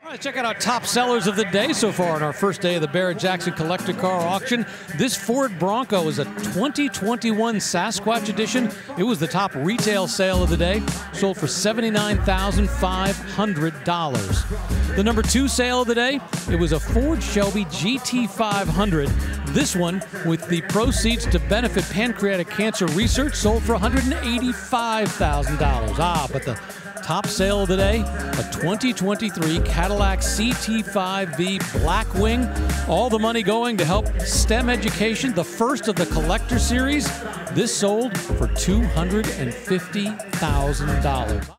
All right, check out our top sellers of the day so far on our first day of the Barrett-Jackson collector car auction. This Ford Bronco is a 2021 Sasquatch edition. It was the top retail sale of the day, sold for $79,500. The number 2 sale of the day, it was a Ford Shelby GT500. This one, with the proceeds to benefit pancreatic cancer research, sold for $185,000. But the top sale of the day, a 2023 Cadillac CT5V Blackwing. All the money going to help STEM education, the first of the collector series. This sold for $250,000.